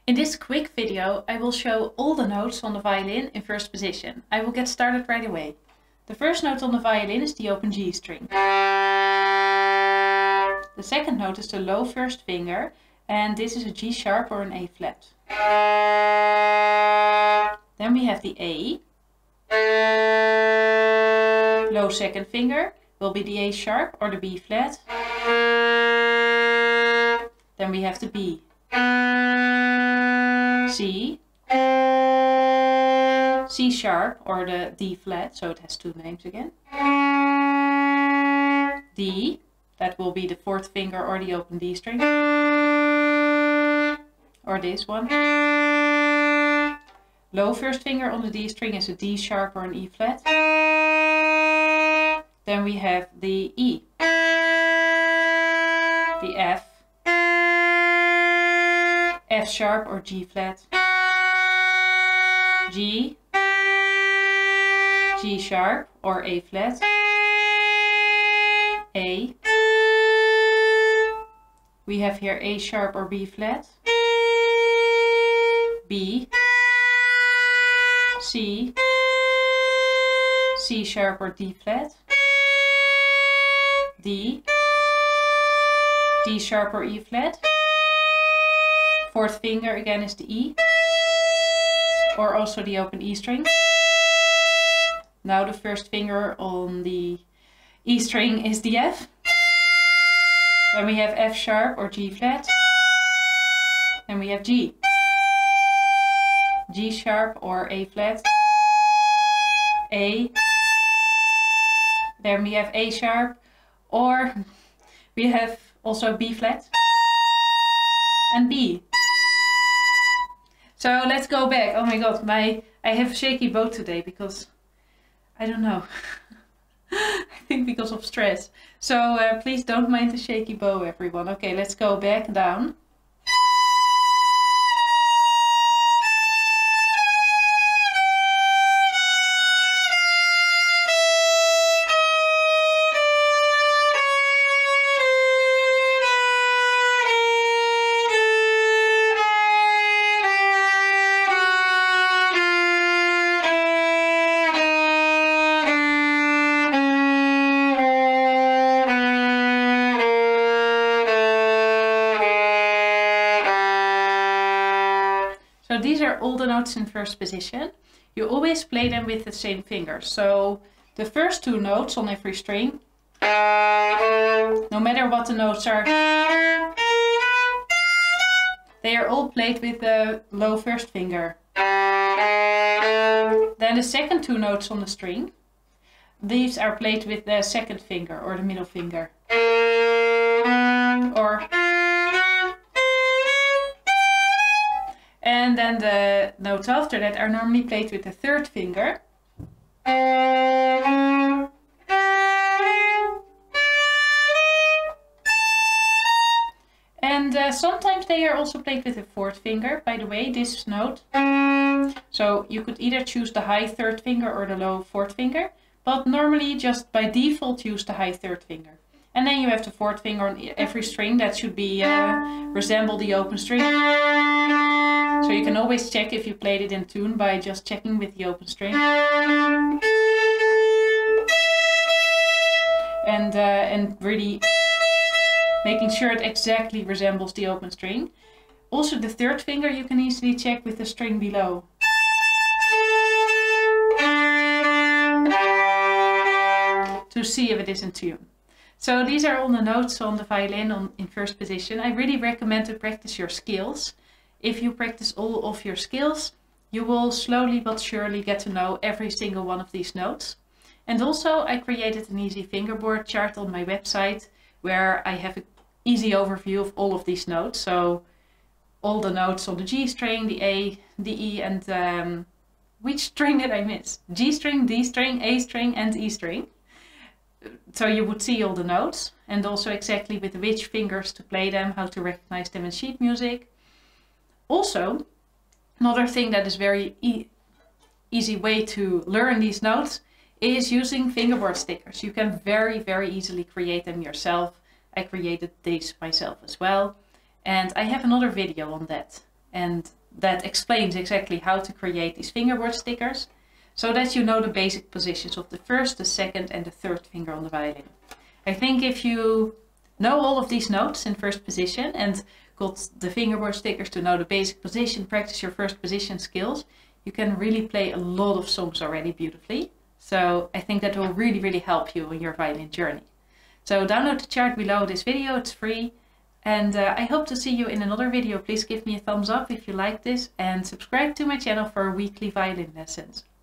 In this quick video, I will show all the notes on the violin in first position. I will get started right away. The first note on the violin is the open G string. The second note is the low first finger, and this is a G sharp or an A flat. Then we have the A. Low second finger will be the A sharp or the B flat. Then we have the B. C, C sharp or the D flat, so it has two names again. D, that will be the fourth finger or the open D string. Or this one. Low first finger on the D string is a D sharp or an E flat. Then we have the E, the F, F sharp or G flat, G, G sharp or A flat, A, we have here A sharp or B flat, B, C, C sharp or D flat, D, D sharp or E flat. Fourth finger again is the E, or also the open E string. Now the first finger on the E string is the F. Then we have F sharp or G flat. Then we have G, G sharp or A flat, A. Then we have A sharp, or we have also B flat and B. So let's go back. Oh my god, I have a shaky bow today because, I don't know, I think because of stress. So please don't mind the shaky bow, everyone. Okay, let's go back down. So these are all the notes in first position. You always play them with the same fingers. So the first two notes on every string, no matter what the notes are, they are all played with the low first finger. Then the second two notes on the string, these are played with the second finger or the middle finger. And then the notes after that are normally played with the third finger. And sometimes they are also played with the fourth finger, by the way, this note. So you could either choose the high third finger or the low fourth finger, but normally just by default use the high third finger. And then you have the fourth finger on every string that should be resemble the open string. So you can always check if you played it in tune by just checking with the open string. And really making sure it exactly resembles the open string. Also the third finger you can easily check with the string below. To see if it is in tune. So these are all the notes on the violin in first position. I really recommend to practice your scales. If you practice all of your scales, you will slowly but surely get to know every single one of these notes. And also I created an easy fingerboard chart on my website where I have an easy overview of all of these notes. So all the notes on the G string, the A, the E, and which string did I miss? G string, D string, A string and E string. So you would see all the notes and also exactly with which fingers to play them, how to recognize them in sheet music. Also, another thing that is very easy way to learn these notes is using fingerboard stickers. You can very easily create them yourself. I created these myself as well. And I have another video on that. and that explains exactly how to create these fingerboard stickers, so that you know the basic positions of the first, the second and the third finger on the violin. I think if you know all of these notes in first position and got the fingerboard stickers to know the basic position, practice your first position skills, you can really play a lot of songs already beautifully. So I think that will really, really help you on your violin journey. So download the chart below this video, it's free. And I hope to see you in another video. Please give me a thumbs up if you like this and subscribe to my channel for weekly violin lessons.